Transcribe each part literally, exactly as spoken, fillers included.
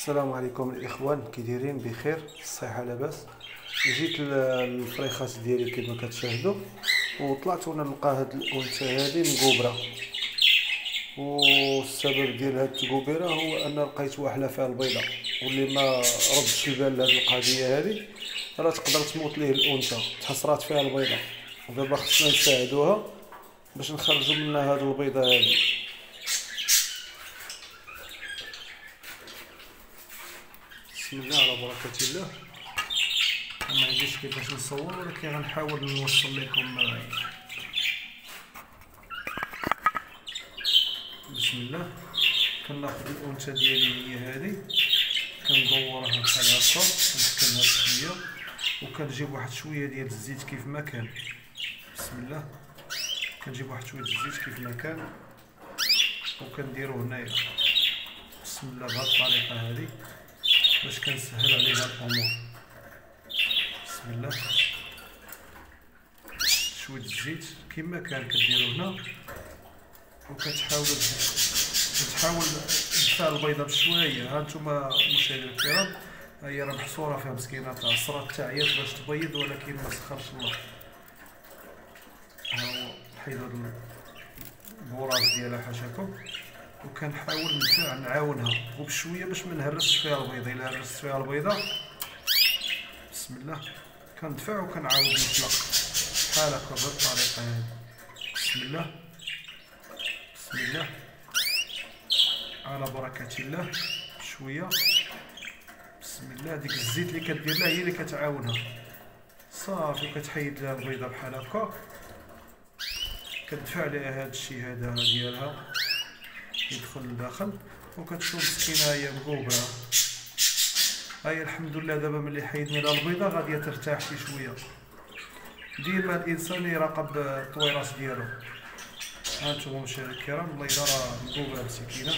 السلام عليكم الاخوان، كي دايرين؟ بخير، الصحه لاباس. جيت للفريخات ديالي كما كتشاهدوا، وطلعت وانا نلقى هاد الانثى هادي مقوبره. والسبب ديال هاد التقوبيره هو ان لقيت وحله فيها البيضه، واللي ما ردش البال لهاد القضيه هادي راه تقدر تموت ليه الانثى، تحصرات فيها البيضه. ودابا خصنا نساعدوها باش نخرجوا منها هاد البيضه هادي. بسم الله على بركة الله. ما عنديش كيفاش نصور، ولكن غنحاول نوصل لكم. بسم الله. كناخذ الانثى ديالي هي هذه، كندورها بحال هكا، كنسكنها بشويه، وكنجيب واحد شويه ديال الزيت كيف ما كان. بسم الله. كنجيب واحد شويه الزيت كيف ما كان وكنديرو هنايا. بسم الله. بهذه الطريقه هذه باش كنسهل عليها الامور. بسم الله. شويه الزيت كما كان كديروا هنا، وكتحاول كتحاول تدفع البيضه بشويه. ها نتوما مشاهدينا الكرام، هي راه محصوره فيها مسكينه، تعصرات تعيات باش تبيض، ولكن ما سخرش الله. ها هو حيد هاد البراز ديالها حاشاكم، وكنحاول ندفع نعاونها وبشويه باش ما نهرسش فيها البيضه. الا هرست فيها البيضه، بسم الله، كندفع وكنعاود نطلق بحال هكا بهاد الطريقه هادي. بسم الله. بسم الله على بركه الله. شويه. بسم الله. ديك الزيت اللي كدير لها هي اللي كتعاونها صافي، كتحيد لها البيضه بحال هكا، كتدفع لها هاد الشيء هذا ديالها يدخل لداخل، وكتشوف مسكينه هي مقوبره. هاي الحمد لله دابا ملي حيدنا لها البيضه غاديه ترتاح شي شويه. ديما الانسان يراقب الطويرات ديالو. ها انتم مشاهدينا الكرام، البيضه راه مقوبره مسكينه.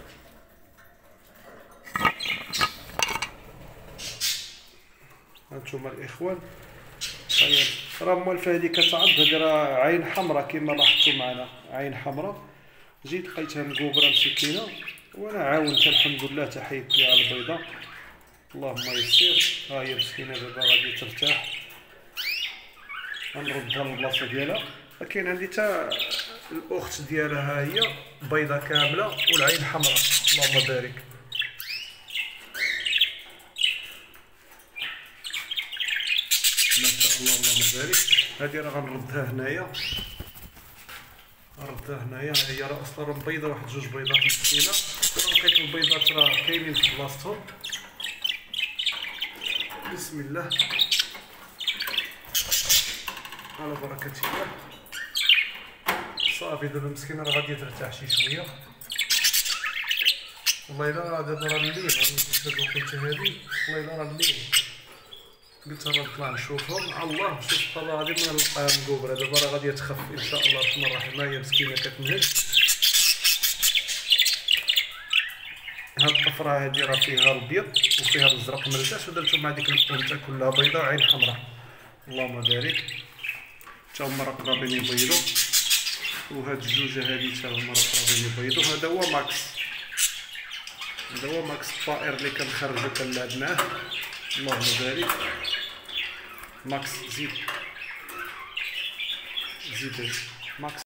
ها انتم الاخوان، طيب راه موالفه هذه كتعض، هذه راه عين حمراء كما لاحظتوا معنا، عين حمراء. جيت لقيتها مقوبره مسكينه، وانا عاونتها الحمد لله تحيدت لها البيضه. اللهم يسر. ها هي مسكينه دابا غادي ترتاح، غنردها للبلاصه ديالها. كاين عندي حتى الاخت ديالها، ها هي بيضه كامله والعين حمراء. اللهم بارك. ما شاء الله اللهم بارك. هذه راه غنردها هنايا، غنردها هنايا. هي راه اصلا راه بيضه، واحد جوج بيضات مسكينه، وراه لقيت البيضات راه كاينين في بلاصتهم. بسم الله على بركة الله. صافي دابا مسكينه راه غاديه ترتاح شي شويه. والله الا راه دابا راه الليل، راه نمشي هاد الوقيته هادي، والله الا راه الليل. قلت راه نطلع نشوفهم مع الله. شوف الله العظيم ما نلقاها مقوبره. دابا راه غاديه تخف ان شاء الله بسم الله الرحمن الرحيم. هي مسكينه كتنهج. هاد الطفره هادي راه فيها الابيض وفيها الازرق مرتاح، ودرتو مع ديك الانثى كلها بيضاء عين حمراء. اللهم بارك. تا هما راه قرابين يبيضو، وهاد الجوجه هادي تا هما راه قرابين يبيضو. هذا هو ماكس، هذا هو ماكس الطائر اللي كنخرجو كنلعب معاه. اللهم بارك. ماكس زيد زيد ماكس.